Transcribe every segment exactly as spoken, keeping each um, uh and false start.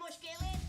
meu esqueleto.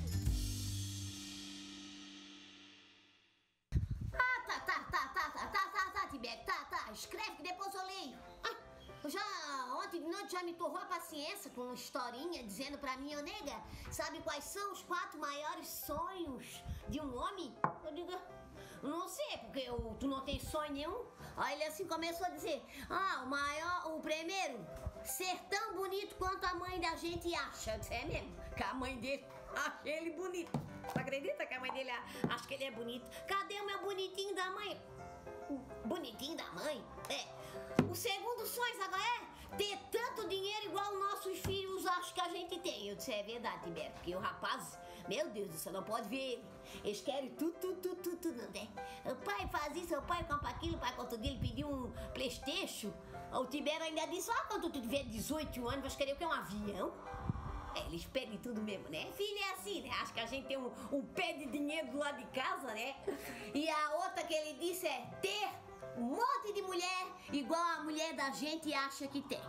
Ah, tá, tá, tá, tá, tá, tá, tá, tá, Tibério, tá, tá. Escreve que depois eu leio. Ah, eu já, ontem de noite já me torrou a paciência com uma historinha dizendo pra mim, ô nega, sabe quais são os quatro maiores sonhos de um homem? Eu digo, não sei, porque eu, tu não tem sonho nenhum. Aí ele assim começou a dizer, ah, o maior, o primeiro, ser tão bonito quanto a mãe da gente acha. Eu disse, é mesmo, que a mãe dele acha ele bonito. Tu acredita que a mãe dele acha que ele é bonito? Cadê o meu bonitinho da mãe? O bonitinho da mãe? É. O segundo sonho, sabe, é ter tanto dinheiro igual nossos filhos acham que a gente tem. Eu disse, é verdade, Tibério, porque o rapaz, meu Deus do céu, não pode ver ele. Eles querem tudo, tudo, tudo, tudo, tudo, não tem? O pai faz isso, o pai compra aquilo, o pai outro dia ele pediu um Playstation. O Tibério ainda disse, ah, quando tu tiver dezoito anos, vai querer o que? Um avião? É, eles pedem tudo mesmo, né? Filho é assim, né? Acho que a gente tem um, um pé de dinheiro do lado de casa, né? E a outra que ele disse é ter um monte de mulher igual a mulher da gente acha que tem.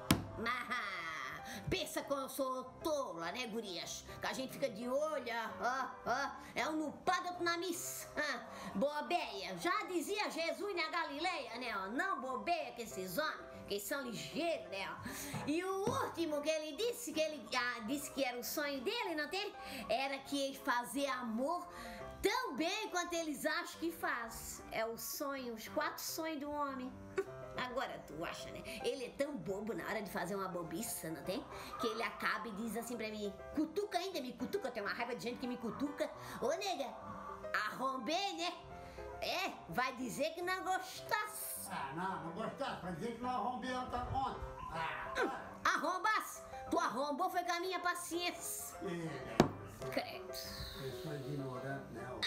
Mas pensa que eu sou tola, né, gurias? Que a gente fica de olho, ó, ó, é um no padre, outro na missa. Ah, bobeia. Já dizia Jesus na Galileia, né? Ó, não bobeia com esses homens, que eles são ligeiros, né? Ó. E o último que ele disse, que ele ah, disse que era o sonho dele, não tem? Era que ele fazer amor tão bem quanto eles acham que faz. É o sonho, os quatro sonhos do homem. Agora tu acha, né? Ele é tão bobo na hora de fazer uma bobiça, não tem? Que ele acaba e diz assim pra mim, cutuca ainda, me cutuca, eu tenho uma raiva de gente que me cutuca. Ô nega, arrombei, né? É, vai dizer que não gostasse. Ah, não, não gostasse, vai dizer que não arrombei ontem. Ah, ah. Arrombasse? Tu arrombou foi com a minha paciência. É. Credo. Eu sou ignorante, né?